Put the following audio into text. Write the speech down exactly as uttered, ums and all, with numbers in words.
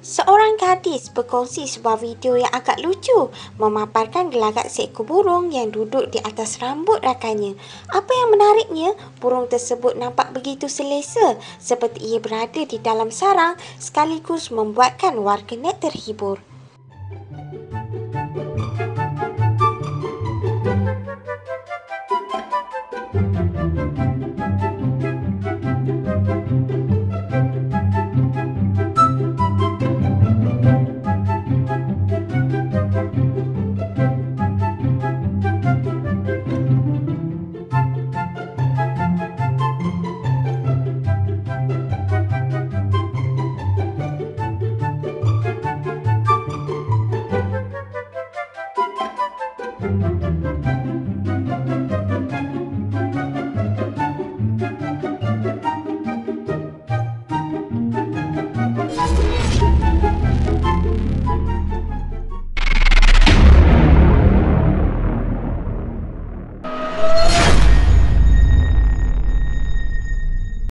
Seorang gadis berkongsi sebuah video yang agak lucu memaparkan gelagat seekor burung yang duduk di atas rambut rakannya. Apa yang menariknya, burung tersebut nampak begitu selesa seperti ia berada di dalam sarang sekaligus membuatkan warganet terhibur.